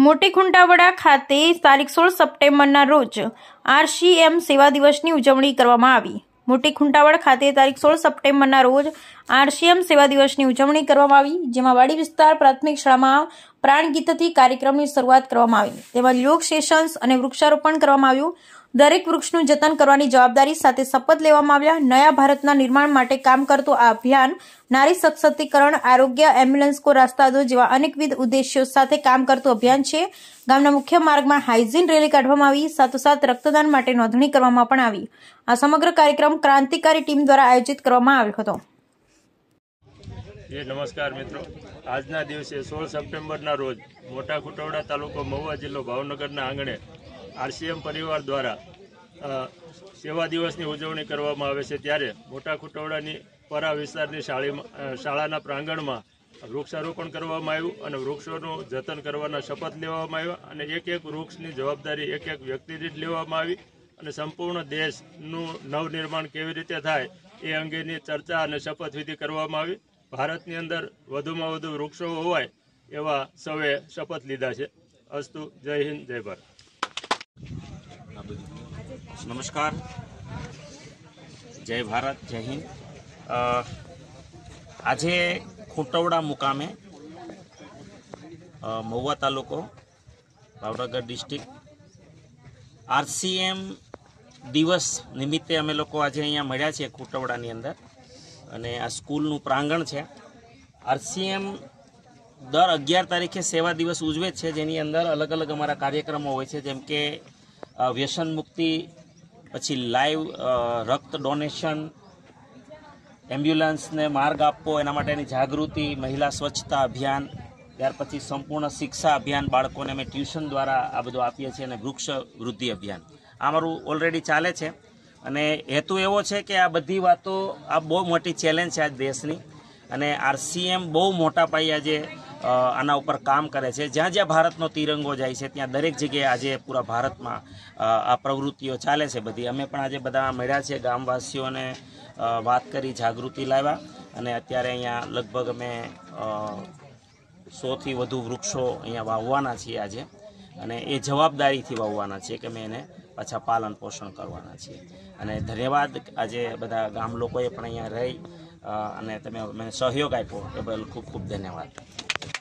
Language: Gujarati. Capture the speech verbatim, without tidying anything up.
મોટી ખુંટાવડા ખાતે તારીખ સોળ સપ્ટેમ્બરના રોજ આરસીએમ સેવા દિવસની ઉજવણી કરવામાં આવી। મોટી ખુંટાવડ ખાતે તારીખ સોળ સપ્ટેમ્બરના રોજ આરસીએમ સેવા દિવસની ઉજવણી કરવામાં આવી, જેમાં વાડી વિસ્તાર પ્રાથમિક શાળામાં પ્રાણગીતથી કાર્યક્રમની શરૂઆત કરવામાં આવી। તેમાં યોગ સેશન્સ અને વૃક્ષારોપણ કરવામાં આવ્યું। દરેક વૃક્ષનું જતન કરવાની જવાબદારી સાથે શપથ લેવામાં આવ્યા। નયા ભારતના નિર્માણ માટે કામ કરતું આ અભિયાન નારી સશક્તિકરણ, આરોગ્ય, એમ્બ્યુલન્સ કો રાસ્તા દો જેવા અનેકવિધ ઉદ્દેશ્યો સાથે કામ કરતું અભિયાન છે। ગામના મુખ્ય માર્ગમાં હાઇજીન રેલી કાઢવામાં આવી, સાથોસાથ રક્તદાન માટે નોંધણી કરવામાં પણ આવી। આ સમગ્ર કાર્યક્રમ ક્રાંતિકારી ટીમ દ્વારા આયોજિત કરવામાં આવ્યો હતો। ये नमस्कार मित्रों, आजना दिवसे सोल सप्टेम्बरना रोज मोटा खुटवड़ा तालुको महुवा जिल्लो भावनगरना आंगणे आरसीएम परिवार द्वारा सेवा दिवसनी उजवणी करवामां आवे छे। त्यारे मोटा खुटवड़ानी परा विस्तारनी शाळा शाळाना प्रांगणमां वृक्षारोपण करवामां आव्युं अने वृक्षोनुं जतन करवाना शपथ लेवामां आव्या अने एक एक वृक्षनी जवाबदारी एक एक व्यक्ति दीठ लेवामां आवी अने संपूर्ण देशनुं नवनिर्माण केवी रीते थाय ए अंगेनी चर्चा अने शपथविधि करवामां आवी। भारतनी अंदर वधुमां वधु वृक्षो होवाय एवा सौए शपथ लीधा छे। अस्तु। जय हिंद, जय भारत। नमस्कार, जय भारत, जय हिंद। आज खुटवड़ा मुकामे महुवा तालुको भावनगर डिस्ट्रिक्ट आरसीएम दिवस निमित्ते अमे लोग आज अहींया मळ्या छे खुटवड़ानी अंदर અને આ સ્કૂલનું પ્રાંગણ છે। આરસીએમ દર અગિયાર તારીખે સેવા દિવસ ઉજવે છે, જેની અંદર અલગ અલગ અમારા કાર્યક્રમો હોય છે, જેમ કે વ્યસન મુક્તિ, પછી લાઈવ રક્ત ડોનેશન, એમ્બ્યુલન્સને માર્ગ આપવો એના માટેની જાગૃતિ, મહિલા સ્વચ્છતા અભિયાન, ત્યાર પછી સંપૂર્ણ શિક્ષા અભિયાન, બાળકોને અમે ટ્યુશન દ્વારા આ બધું આપીએ છીએ, અને વૃક્ષ વૃદ્ધિ અભિયાન આ અમારું ઓલરેડી ચાલે છે। અને હેતુ એવો છે કે આ બધી વાતો આ બહુ મોટી ચેલેન્જ છે આજ દેશની, અને આરસીએમ બહુ મોટા પાયે આજે આના ઉપર કામ કરે છે। જ્યાં જ્યાં ભારતનો તિરંગો જાય છે ત્યાં દરેક જગ્યાએ આજે પૂરા ભારતમાં આ પ્રવૃત્તિઓ ચાલે છે બધી। અમે પણ આજે બધા મળ્યા છે, ગામવાસીઓને વાત કરી, જાગૃતિ લાવ્યા, અને અત્યારે અહીંયા લગભગ અમે સોથી વધુ વૃક્ષો અહીંયા વાવવાના છીએ આજે, અને એ જવાબદારીથી વાવવાના છે કે અમે એને પાછા પાલન પોષણ કરવાના છીએ। અને ધન્યવાદ આજે બધા ગામ લોકોએ પણ અહીંયા રહી અને તમે મને સહયોગ આપ્યો એ બદલ ખૂબ ખૂબ ધન્યવાદ।